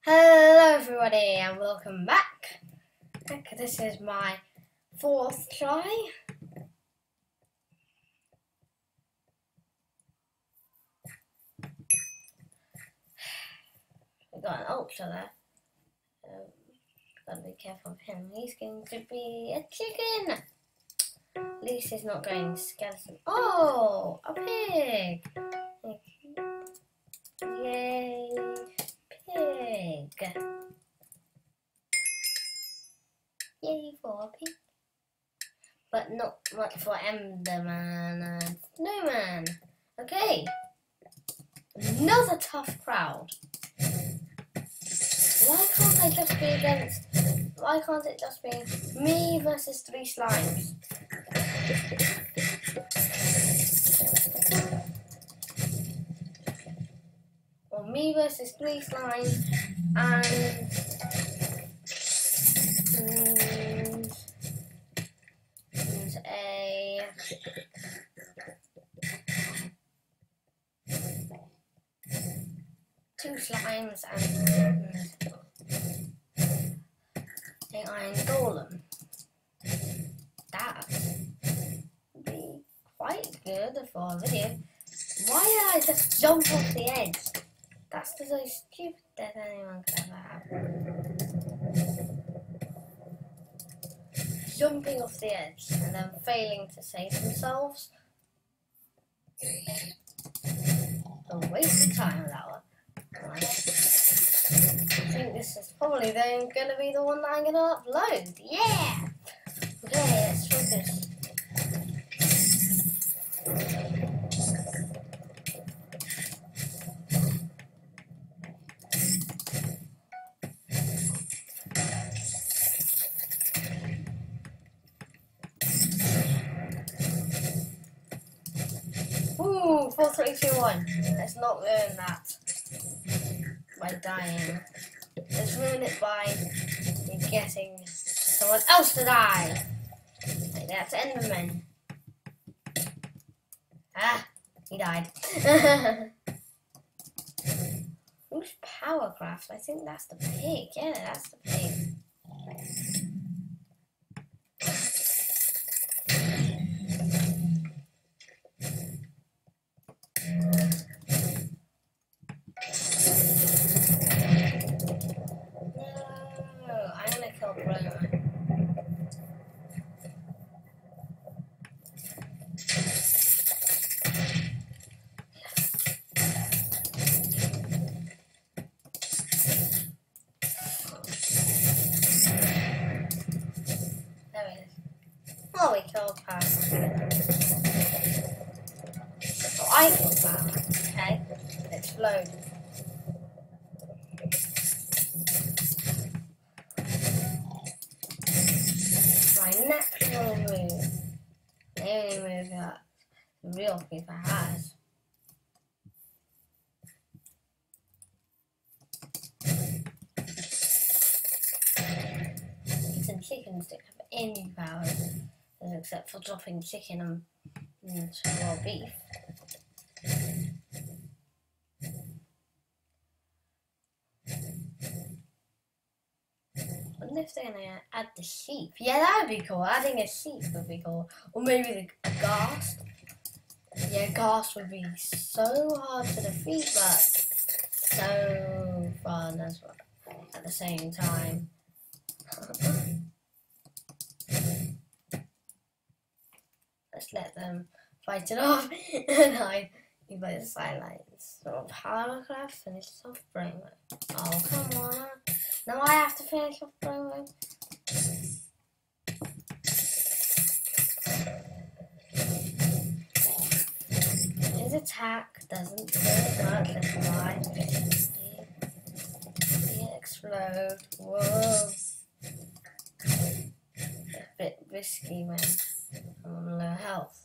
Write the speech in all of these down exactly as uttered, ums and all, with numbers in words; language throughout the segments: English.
Hello everybody and welcome back. This is my fourth try. We got an ultra there. Um, gotta be careful of him. He's going to be a chicken. At least he's not going skeleton. Oh, a pig. Yay, pig. Yay for a pig. But not much for Enderman and Snowman. Okay. Another tough crowd. Why can't I just be against... Why can't it just be me versus three slimes? Or me versus three slimes and... and, and a... two slimes and... an iron golem. That would be quite good for a video. Why did I just jump off the edge? That's the most stupid that anyone could ever have. Jumping off the edge and then failing to save themselves. A waste of time, that one. Right. I think this is probably then going to be the one that I'm going to upload. Yeah! Okay, let's focus. Ooh, four, three, two, one. Let's not ruin that by dying. Let's ruin it by getting someone else to die. Like that's Enderman. Ah, he died. Who's Powercraft? I think that's the pig. Yeah, that's the pig. Oh, we killed Power. Oh, I killed Power. Okay, explode. My natural move. The only move that the real creeper has. Some chickens don't have any powers. Except for dropping chicken and, and raw beef. I wonder if they're going to add the sheep. Yeah, that would be cool. Adding a sheep would be cool. Or maybe the ghast. Yeah, ghast would be so hard to defeat, but so fun as well at the same time. Let's let them fight it off and hide by the sidelines. So Powercraft finishes off Brainwave. Oh, come on. Now I have to finish off Brainwave. His attack doesn't do much, that's why. He, he explode. Whoa. It's a bit risky when I'm on low health.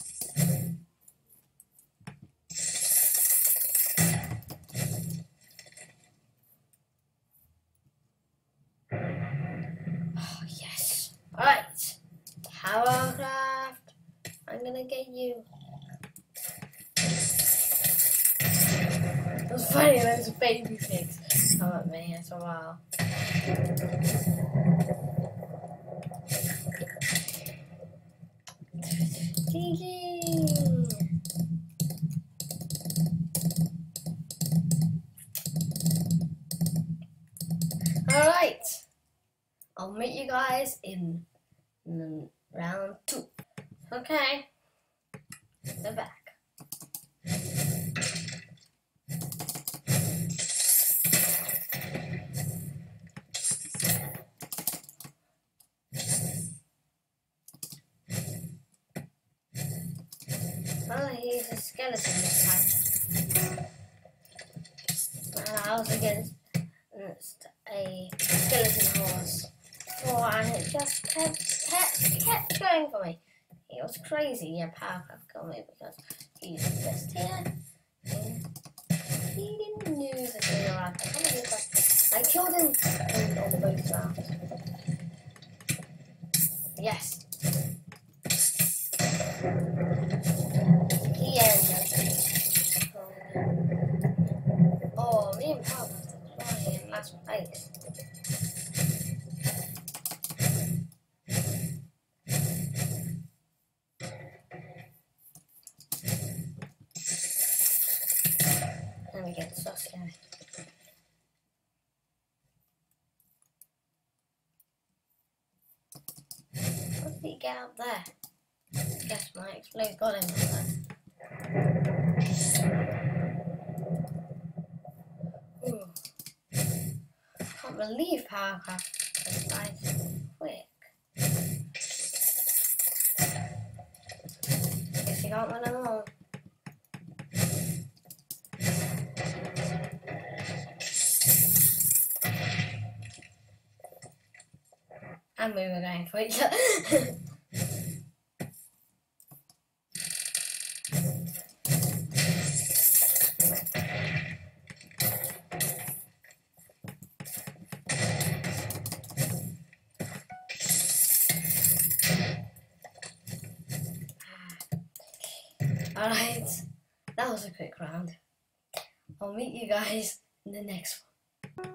Oh, yes. Alright. Powercraft. I'm gonna get you. It was funny, those baby pigs. come at me as well. G G! Alright, I'll meet you guys in, in round two. Okay, we're back. Oh, he's a skeleton this time. And I was against, against a skeleton horse. Oh, and it just kept, kept, kept going for me. It was crazy. Yeah, Powercraft got me because he's just here. And he didn't knew that they were out there. I killed him on, on both rounds. Yes. He ended. Oh, me and Powercraft are flying in last place. Let me get so scary. What did he get up there? I guess my explode got him up there. Ooh. Can't believe Powercraft died so quick. Guess you can't win them all. And we were going for each other. Alright, that was a quick round. I'll meet you guys in the next one.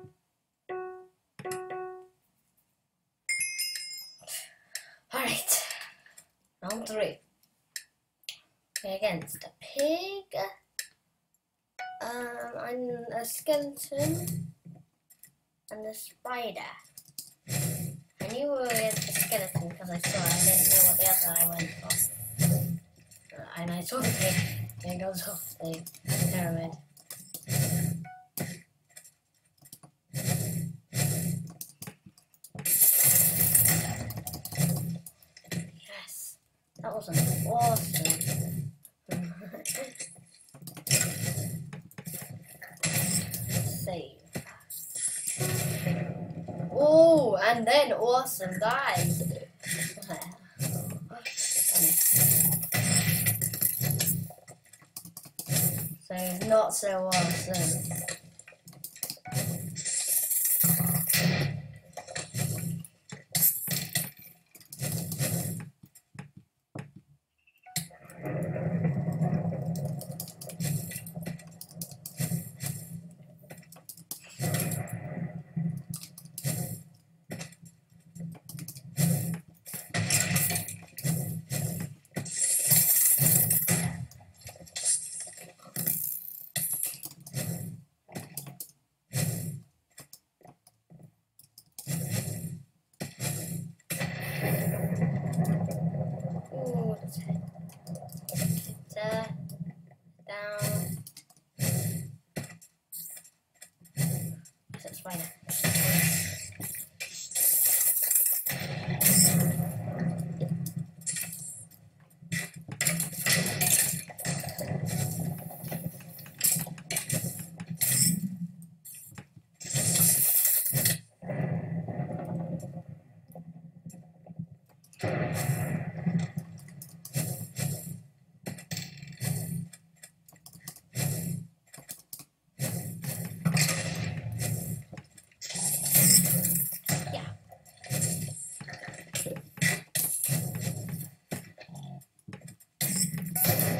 Alright, round three. Okay, against a pig, um, and a skeleton, and a spider. I knew we were against a skeleton because I saw it. I didn't know what the other I went for. Uh, and I saw the pig, and it goes off the pyramid. That was awesome. Save. Oh, and then awesome dies. So not so awesome.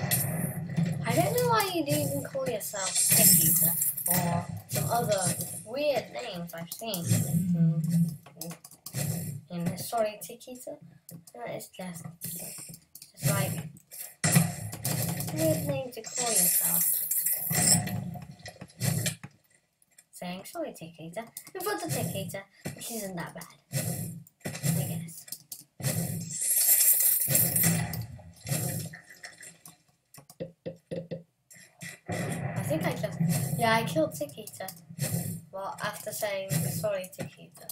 I don't know why you do even call yourself Pick Eater or some other weird names I've seen in, in, in Sorry Chiquita. It's just, just like weird name to call yourself. Saying sorry Chiquita in front of Chiquita, which isn't that bad, I guess. I think I just, yeah, I killed Chiquita. Well, after saying sorry Chiquita.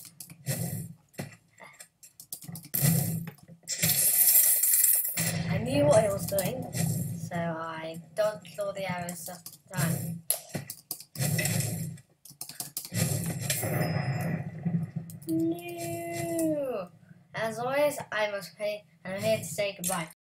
I knew what I was doing, so I dodged all the arrows at the time. No! As always, I must pay, and I'm here to say goodbye.